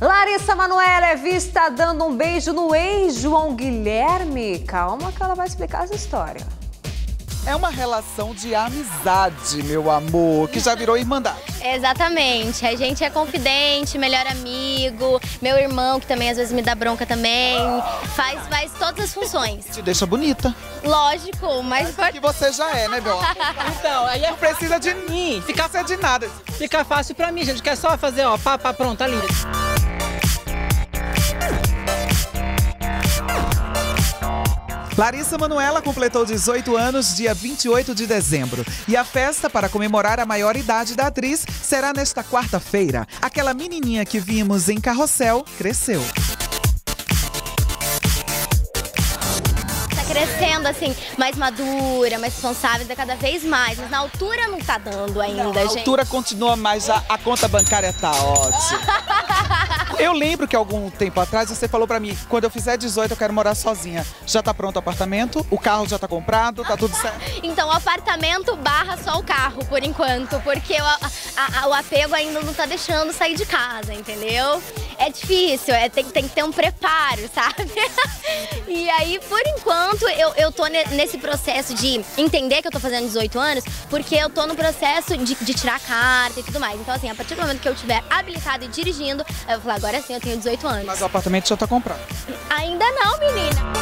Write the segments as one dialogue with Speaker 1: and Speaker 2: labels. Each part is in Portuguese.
Speaker 1: Larissa Manoela é vista dando um beijo no ex-João Guilherme. Calma que ela vai explicar essa história.
Speaker 2: É uma relação de amizade, meu amor, que já virou irmandade.
Speaker 3: Exatamente. A gente é confidente, melhor amigo, meu irmão, que também às vezes me dá bronca também, faz todas as funções.
Speaker 2: Te deixa bonita.
Speaker 3: Lógico, mas...
Speaker 2: Que você já é, né, meu amor?
Speaker 4: Então, aí
Speaker 2: Não precisa de mim, ficar sem de nada.
Speaker 4: fica fácil pra mim, gente, que é só fazer, ó, pá, pronto, tá lindo.
Speaker 2: Larissa Manoela completou 18 anos dia 28 de dezembro. E a festa para comemorar a maioridade da atriz será nesta quarta-feira. Aquela menininha que vimos em Carrossel cresceu.
Speaker 3: Tá crescendo, assim, mais madura, mais responsável, cada vez mais. Mas na altura não tá dando ainda,
Speaker 2: Não,
Speaker 3: gente.
Speaker 2: a altura continua, mas a conta bancária tá ótima. Eu lembro que algum tempo atrás você falou pra mim, quando eu fizer 18 eu quero morar sozinha. Já tá pronto o apartamento? O carro já tá comprado? Tá tudo certo?
Speaker 3: Então, o apartamento barra só o carro, por enquanto. Porque o apego ainda não tá deixando sair de casa, entendeu? É difícil, tem que ter um preparo, sabe? E aí, por enquanto, eu tô nesse processo de entender que eu tô fazendo 18 anos, porque eu tô no processo de tirar a carta e tudo mais. Então, assim, a partir do momento que eu estiver habilitado e dirigindo, eu vou falar, agora sim eu tenho 18 anos.
Speaker 2: Mas o apartamento já tá comprado.
Speaker 3: Ainda não, menina.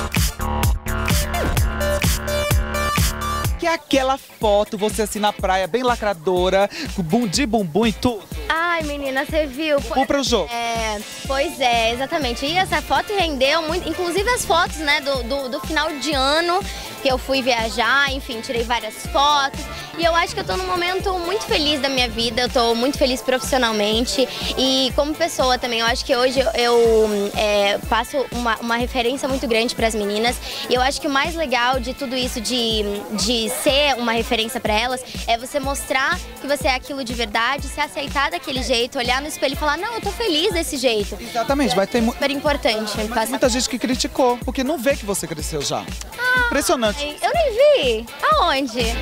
Speaker 2: Que é aquela foto, você assim na praia, bem lacradora, com de bumbum e tudo.
Speaker 3: Ai, menina, você viu?
Speaker 2: Vamos pro jogo.
Speaker 3: Pois é, exatamente. E essa foto rendeu muito, inclusive as fotos, né, do final de ano, que eu fui viajar, enfim, tirei várias fotos. E eu acho que eu tô num momento muito feliz da minha vida, eu tô muito feliz profissionalmente e como pessoa também. Eu acho que hoje eu passo uma referência muito grande para as meninas. E eu acho que o mais legal de tudo isso, de ser uma referência para elas, é você mostrar que você é aquilo de verdade, se aceitar daquele jeito, olhar no espelho e falar, não, eu tô feliz desse jeito.
Speaker 2: Exatamente, vai ter
Speaker 3: super importante.
Speaker 2: muita gente que criticou, porque não vê que você cresceu já. Impressionante.
Speaker 3: Eu nem vi. Aonde?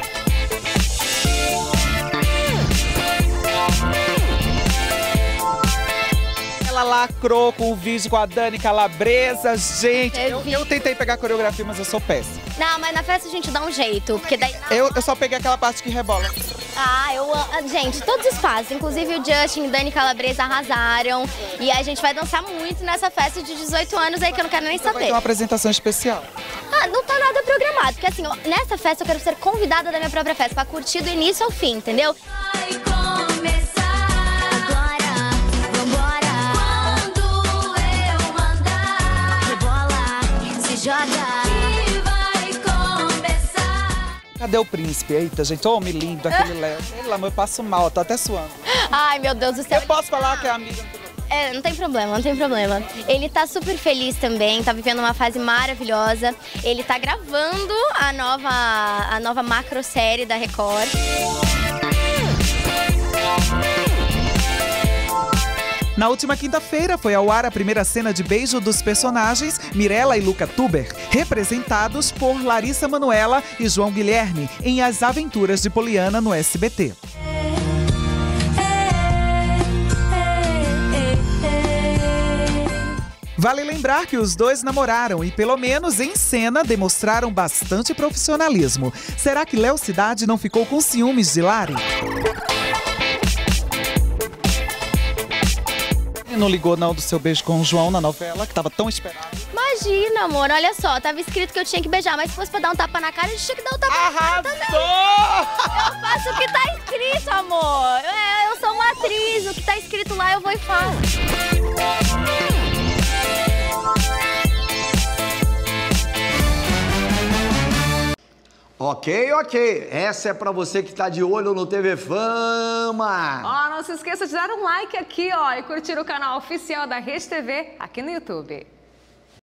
Speaker 2: Ela lacrou com o vídeo com a Dani Calabresa, gente. Eu tentei pegar a coreografia, mas eu sou péssima.
Speaker 3: Não, mas na festa a gente dá um jeito, porque daí...
Speaker 2: Eu só peguei aquela parte que rebola.
Speaker 3: Ah, eu amo. Gente, todos os passos, inclusive o Justin e Dani Calabresa arrasaram. E a gente vai dançar muito nessa festa de 18 anos aí que eu não quero nem
Speaker 2: Vai ter
Speaker 3: saber.
Speaker 2: uma apresentação especial.
Speaker 3: Ah, não tá nada programado, porque assim, nessa festa eu quero ser convidada da minha própria festa, pra curtir do início ao fim, entendeu?
Speaker 5: Vai começar agora, vambora. Quando eu mandar, rebola, se joga. E vai começar.
Speaker 2: Cadê o príncipe? Eita, gente, homem lindo, aquele Léo. Pelo amor, eu passo mal, eu tô até suando.
Speaker 3: Ai, meu Deus do céu.
Speaker 2: Eu posso falar que é amiga?
Speaker 3: Não tem problema, não tem problema. Ele tá super feliz também, tá vivendo uma fase maravilhosa. Ele tá gravando a nova macro série da Record.
Speaker 2: Na última quinta-feira foi ao ar a primeira cena de beijo dos personagens Mirella e Luca Tuber, representados por Larissa Manoela e João Guilherme em As Aventuras de Poliana no SBT. Vale lembrar que os dois namoraram e, pelo menos em cena, demonstraram bastante profissionalismo. Será que Léo Cidade não ficou com ciúmes de Lari? Ele não ligou não do seu beijo com o João na novela, que tava tão esperado.
Speaker 3: Imagina, amor, olha só, tava escrito que eu tinha que beijar, mas se fosse pra dar um tapa na cara, a gente tinha que dar um tapa na cara também. Eu faço o que tá escrito, amor. Eu sou uma atriz, o que tá escrito lá eu vou e faço.
Speaker 6: Ok. Essa é pra você que tá de olho no TV Fama.
Speaker 1: Ó, não se esqueça de dar um like aqui, ó, e curtir o canal oficial da Rede TV aqui no YouTube.